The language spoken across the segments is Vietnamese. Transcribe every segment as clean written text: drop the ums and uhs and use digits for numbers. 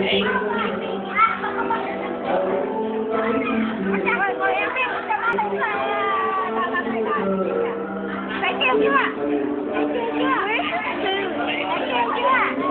Phải kêu chưa? Phải kêu chưa? Phải kêu chưa?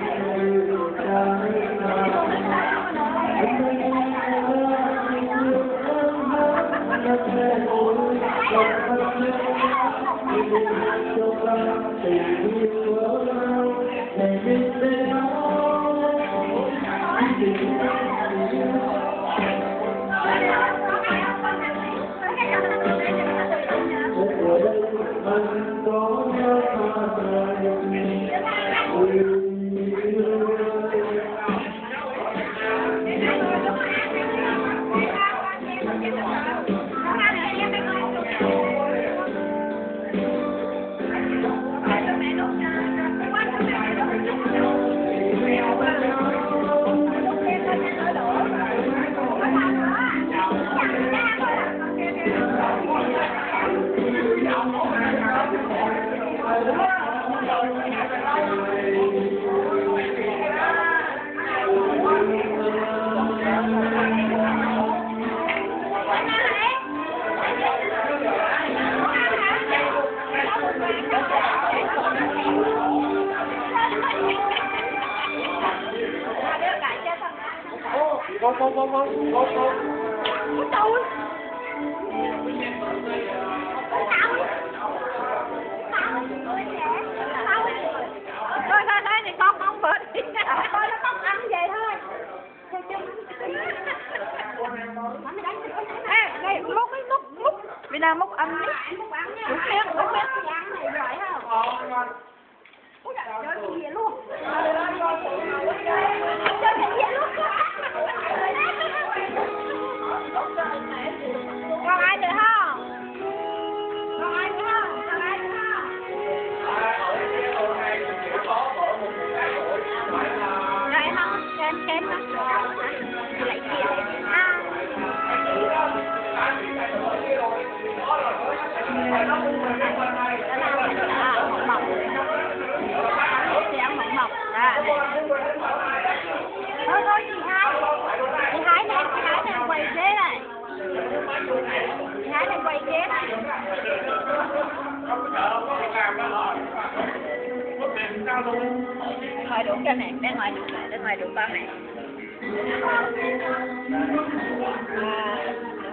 Thôi thì con không bớt đi. Thôi nó không ăn vậy thôi. Ê, đây múc cái múc. Vì nào múc ăn đi. Múc miếng. Ăn này giỏi không? Ui trời ơi, cái gì luôn. Chơi cái gì luôn. Còn ai nữa không? Rồi không? Kém đó. Lấy kia. Thôi chị Hai này quay ghế này. Chị Hai này quay ghế này. Ngoài đủ cho nè, bên ngoài đủ con này.